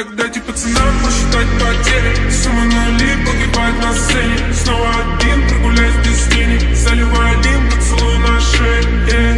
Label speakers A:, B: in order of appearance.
A: Так дайте пацанам посчитать потери. Сумма нули погибает на сцене. Снова один, прогуляюсь без тени. Заливай один поцелуй на шее.